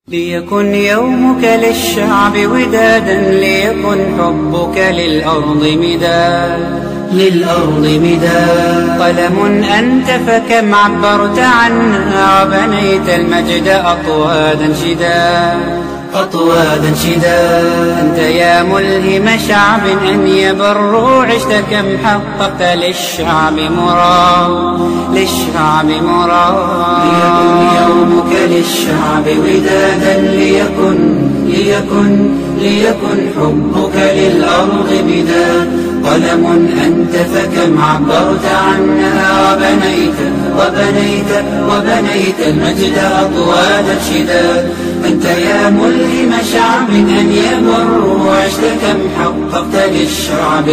ليكن يومك للشعب ودادا، ليكن حبك للأرض مداد. قلم أنت فكم عبرت عنا، وبنيت المجد أطوادا شداد. أنت يا ملهم شعب أن يبروا، عشت كم حققت للشعب مراد. ليكن يومك للشعب ودادا، ليكن حبك للأرض مداد. قلم أنت فكم عبرت عنا، وبنيت المجد أطوادا شداد. أنت يا ملهم شعب أن يبروا، عشت كم حققت للشعب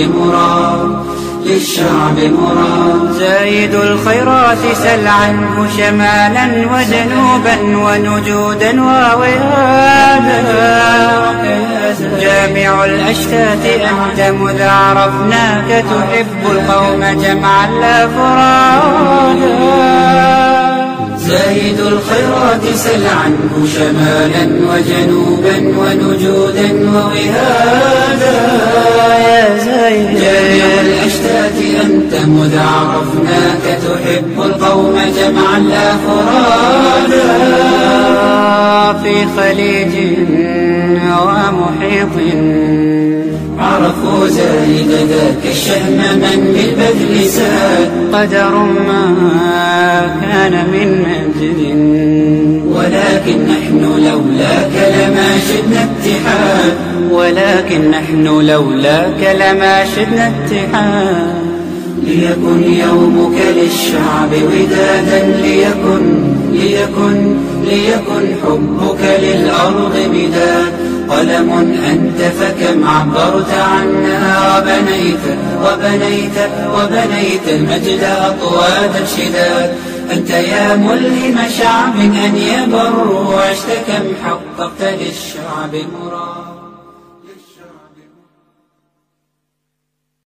مراد. زايد الخيرات سل عنه شمالا وجنوبا ونجودا ووهادا. جامع الأشتات أنت مذ عرفناك، تحب القوم جمعا لا فرادا. زايد الخيرات سل عنه شمالا وجنوبا ونجودا ووهادا. جامع الأشتات أنت مذ عرفناك، تحب القوم جمعا لا فرادا. في خليج ومحيط عرفوا زايد ذاك الشهم من بالبذل ساد. قدر ما كان من مجد، ولكن نحن لولاك لما شدنا اتحاد. ليكن يومك للشعب ودادا، ليكن حبك للأرض مداد. قلم أنت فكم عبرت عنا، وبنيت المجد أطوادا شداد. أنت يا ملهم شعب أن يبروا، عشت كم حققت للشعب مراد.